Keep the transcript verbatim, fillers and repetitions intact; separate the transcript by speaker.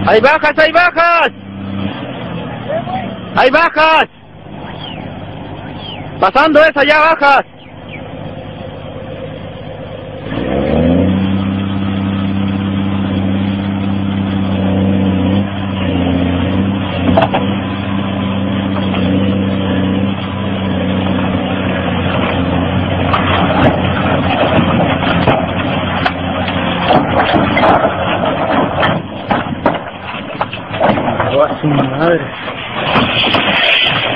Speaker 1: ¡Hay bajas, hay bajas! ¡Hay bajas! Pasando esa, ya bajas.
Speaker 2: ¡A su madre!